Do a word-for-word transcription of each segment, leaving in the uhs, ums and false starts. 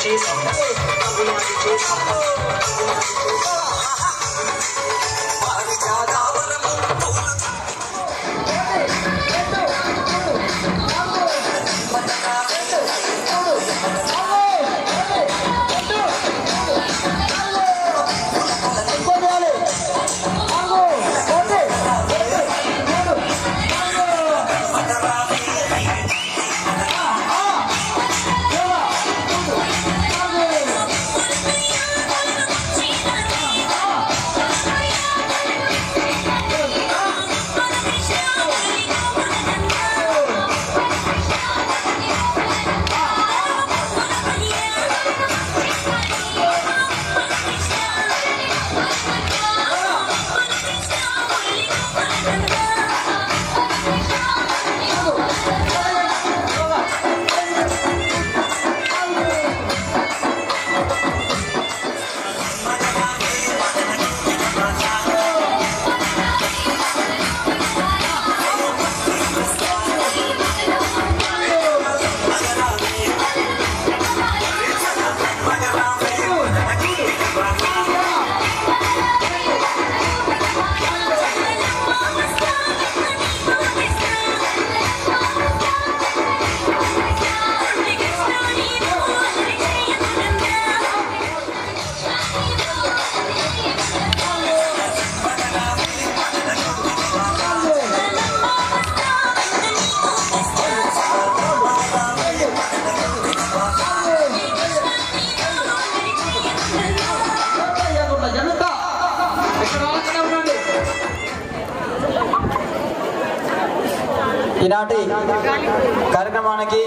ఈనాటి కార్యక్రమానికి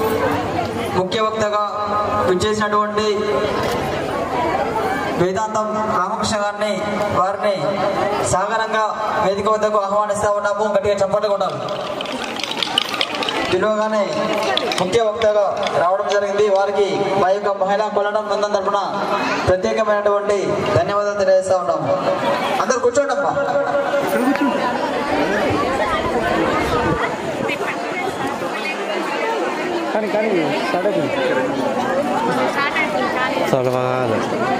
ముఖ్య వక్తగా విచ్చేసినటువంటి వేదాంతం రామకృష్ణ గారిని వారిని సాగరంగా వేదిక వద్దకు ఆహ్వానిస్తూ ఉన్నాము. గట్టిగా చప్పట్లు కొట్టాలి. పిలువగానే ముఖ్య వక్తగా రావడం జరిగింది. వారికి మా యొక్క మహిళా కొలడం బృందం తరఫున ప్రత్యేకమైనటువంటి ధన్యవాదాలు తెలియజేస్తూ ఉన్నాము. అందరు కూర్చోండమ్మా. కానీ కానీ సలవాలు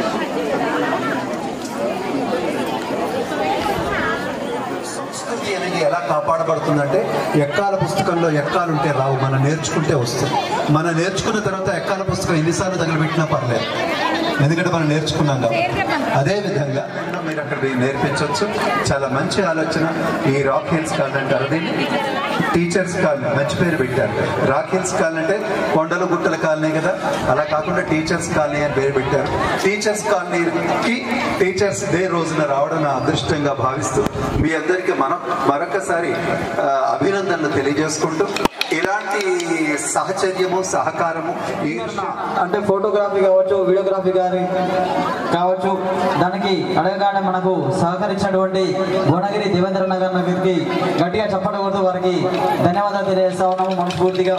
సంస్కృతి అనేది ఎలా కాపాడబడుతుందంటే ఎక్కాల పుస్తకంలో ఎక్కాలుంటే రావు, మనం నేర్చుకుంటే వస్తుంది. మనం నేర్చుకున్న తర్వాత ఎక్కాల పుస్తకం ఎన్నిసార్లు తగలబెట్టినా పర్లేదు, ఎందుకంటే మనం నేర్చుకున్నాం కాబట్టి. అదేవిధంగా మీరు అక్కడ నేర్పించవచ్చు. చాలా మంచి ఆలోచన. ఈ రాక్ హిల్స్ కాలనీ అంటారు దీన్ని, టీచర్స్ కాలనీ. మంచి పేరు పెట్టారు. రాక్ హిల్స్ కాలనీ అంటే కొండలు గుట్టల కాలనీ కదా, అలా కాకుండా టీచర్స్ కాలనీ అని పేరు పెట్టారు. టీచర్స్ కాలనీకి టీచర్స్ డే రోజున రావడం నా అదృష్టంగా భావిస్తూ మీ అందరికీ మనం మరొకసారి అభినందనలు తెలియజేసుకుంటూ, ఇలాంటి సహచర్యము సహకారము అంటే ఫోటోగ్రఫీ కావచ్చు, వీడియోగ్రఫీ కానీ కావచ్చు, దానికి అడగగానే మనకు సహకరించినటువంటి భువనగిరి దేవేంద్ర నగర్ గారికి గట్టిగా చెప్పకూడదు, వారికి ధన్యవాదాలు తెలియజేస్తా ఉన్నాము మనస్ఫూర్తిగా.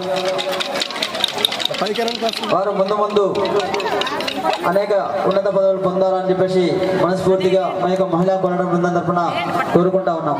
వారు ముందు ముందు అనేక ఉన్నత పదవులు పొందాలని చెప్పేసి మనస్ఫూర్తిగా మా యొక్క మహిళా కొనడం బృందం తరఫున కోరుకుంటా ఉన్నాము.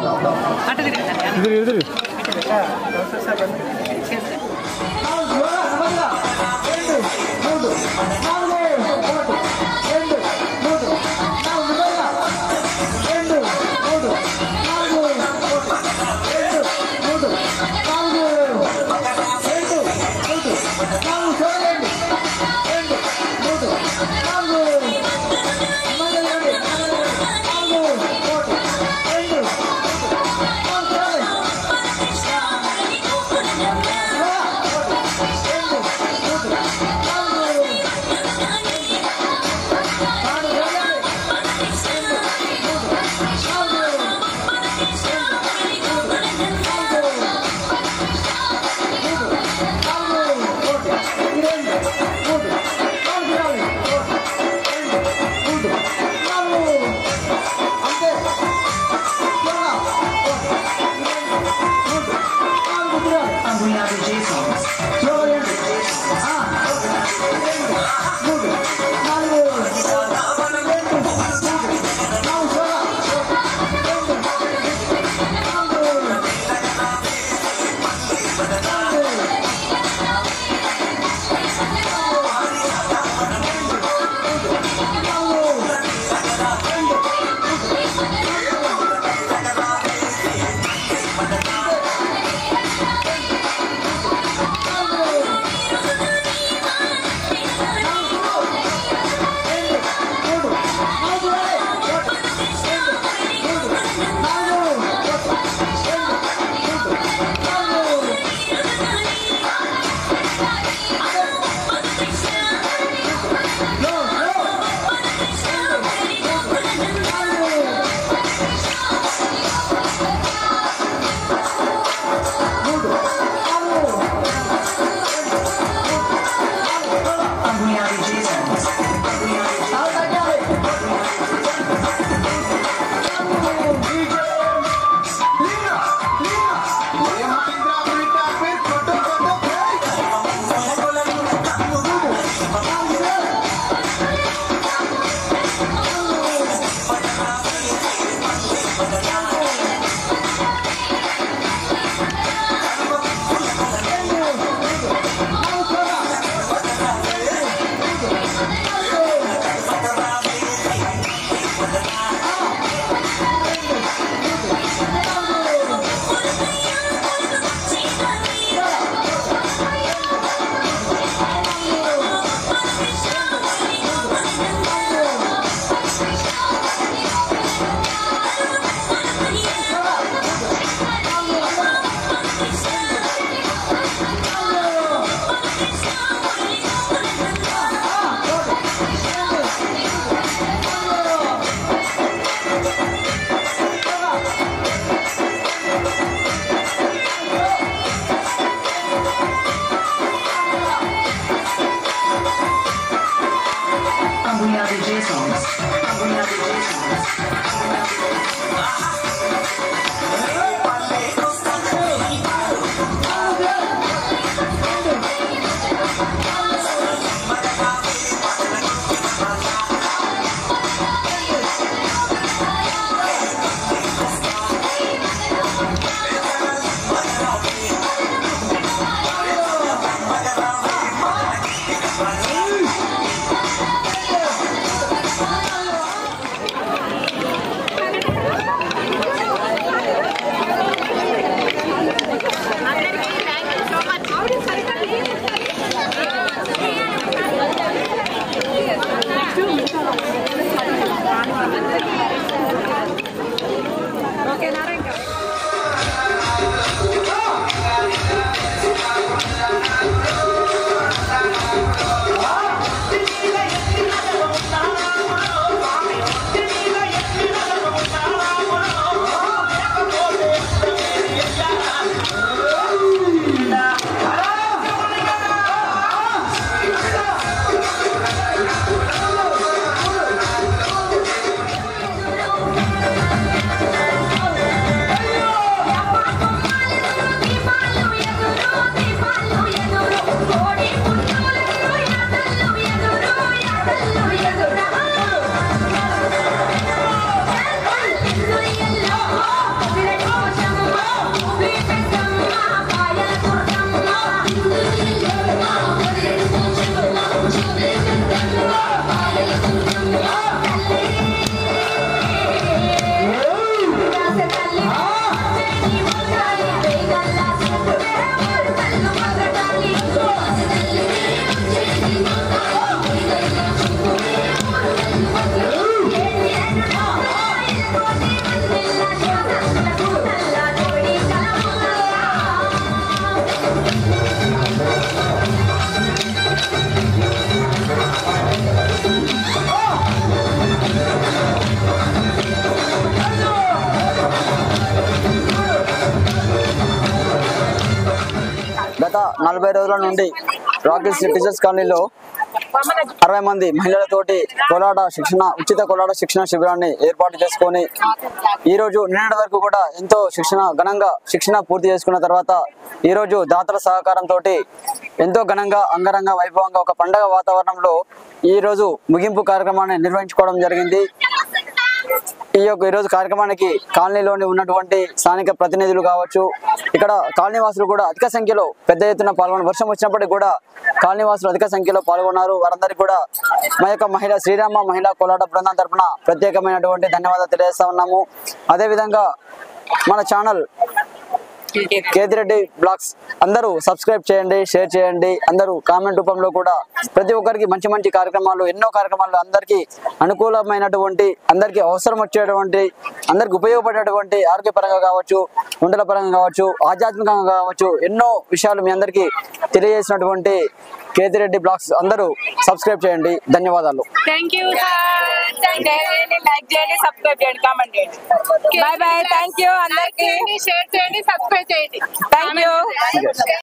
నలభై రోజుల నుండి రాకీస్ టీచర్స్ కాలనీలో అరవై మంది మహిళలతోటి కోలాట శిక్షణ ఉచిత కోలాట శిక్షణ శిబిరాన్ని ఏర్పాటు చేసుకొని ఈ రోజు నిన్నటి వరకు కూడా ఎంతో శిక్షణ ఘనంగా శిక్షణ పూర్తి చేసుకున్న తర్వాత ఈ రోజు దాతల సహకారంతో ఎంతో ఘనంగా అంగరంగ వైభవంగా ఒక పండగ వాతావరణంలో ఈ రోజు ముగింపు కార్యక్రమాన్ని నిర్వహించుకోవడం జరిగింది. ఈ యొక్క ఈరోజు కార్యక్రమానికి కాలనీలోని ఉన్నటువంటి స్థానిక ప్రతినిధులు కావచ్చు, ఇక్కడ కాలనీవాసులు కూడా అధిక సంఖ్యలో పెద్ద ఎత్తున పాల్గొన్నారు. వర్షం వచ్చినప్పటికీ కూడా కాలనీవాసులు అధిక సంఖ్యలో పాల్గొన్నారు. వారందరికీ కూడా మా యొక్క మహిళా శ్రీరామ మహిళా కోలాట బృందం తరఫున ప్రత్యేకమైనటువంటి ధన్యవాదాలు తెలియజేస్తా ఉన్నాము. అదేవిధంగా మన ఛానల్ కేతిరెడ్డి బ్లాగ్స్ అందరూ సబ్స్క్రైబ్ చేయండి, షేర్ చేయండి. అందరూ కామెంట్ రూపంలో కూడా ప్రతి ఒక్కరికి మంచి మంచి కార్యక్రమాలు ఎన్నో కార్యక్రమాలు అందరికీ అనుకూలమైనటువంటి అందరికీ అవసరం వచ్చేటువంటి అందరికి ఉపయోగపడేటువంటి ఆరోగ్యపరంగా కావచ్చు, గుండెల పరంగా కావచ్చు, ఆధ్యాత్మికంగా కావచ్చు ఎన్నో విషయాలు మీ అందరికీ తెలియజేసినటువంటి కేతిరెడ్డి బ్లాగ్స్ అందరూ సబ్స్క్రైబ్ చేయండి. ధన్యవాదాలు. థ్యాంక్ యూ లైక్ చేయండి, సబ్స్క్రైబ్ చేయండి, కామెంట్ చేయండి. Bye bye. థ్యాంక్ యూ అందరికీ. షేర్ చేయండి, సబ్స్క్రైబ్ చేయండి. Thank you.